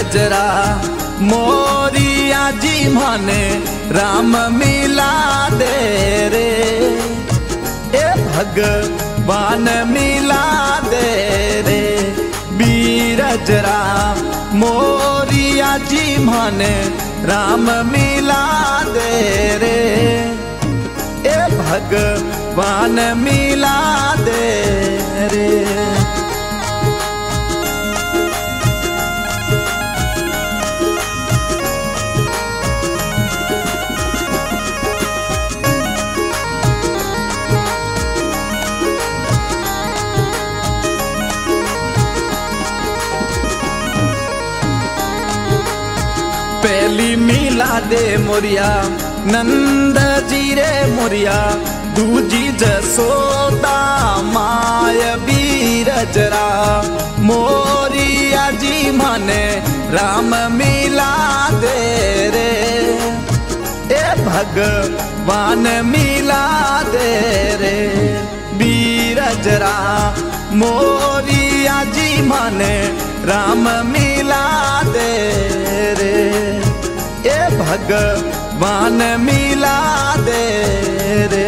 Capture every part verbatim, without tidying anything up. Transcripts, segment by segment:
बीरजरा मोरिया जी माने राम मिला दे रे, ए भगवान मिला दे रे। बीरजरा मोरिया जी माने राम मिला दे रे, ए भगवान मिला दे रे। पहली मिला दे मोरिया नंद जी रे मोरिया, दूजी जसोदा माय बीरजरा मोरिया जी माने राम मिला दे रे, ए भगवान मिला दे रे। बीरजरा मोरिया जी माने राम मिला दे रे, ए भगवान मिला दे रे।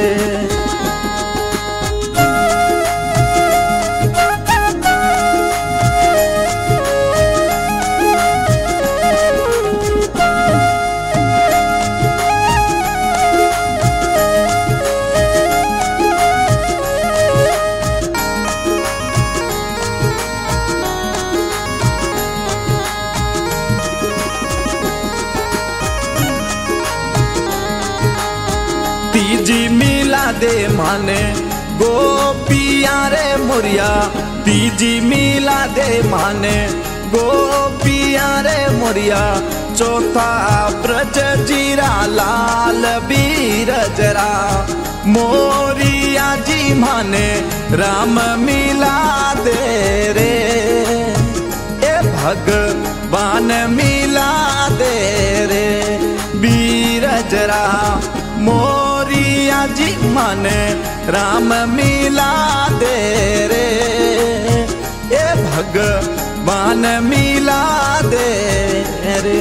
तीजी मिला दे माने गोपिया रे मोरिया, तीजी मिला दे माने गोपिया रे मोरिया, चौथा ब्रज जीरा लाल बीरजरा मोरिया जी माने राम मिला दे रे, ए भगवान मिला दे रे। बीरजरा मोरिया जी माने राम मिला दे रे, ए भगवान मिला दे रे।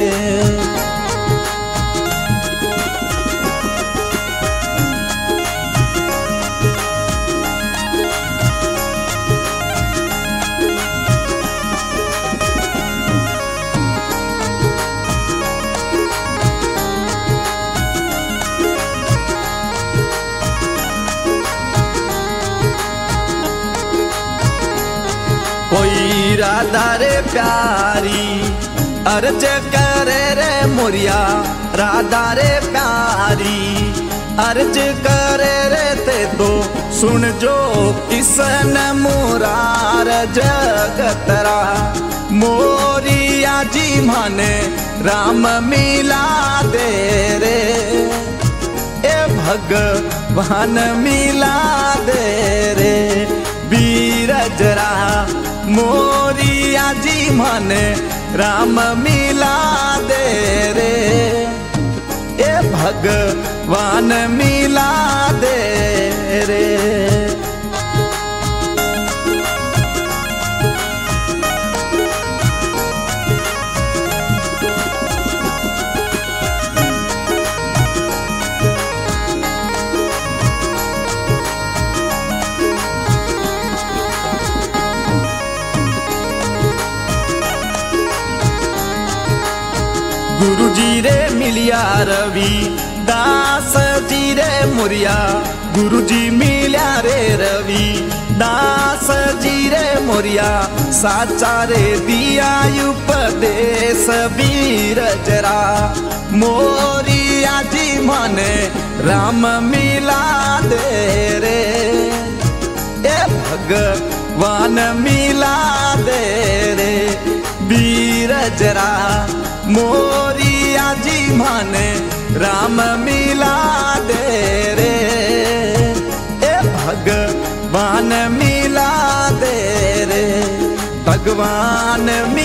कोई राधा रे प्यारी अर्ज करे रे मोरिया, राधा रे प्यारी अर्ज करे रे ते तो सुन जो किसन मुरार जगतरा मोरिया जी माने राम मिला दे रे, ए भगवान मिला दे रे। बीरजरा मोरिया जी माने राम मिला दे रे, ए भगवान मिला दे रे। गुरु जी रे मिलिया रवि दास जी रे मोरिया, गुरु जी मिलिया रे रवि दास जी रे मोरिया, साचा रे दिया उपदेश बीरजरा मोरिया जी माने राम मिला दे रे, ए भगवान मिला दे रे। बीरजरा मोरिया जी माने राम मिला दे रे, ए भगवान मिला दे रे, भगवान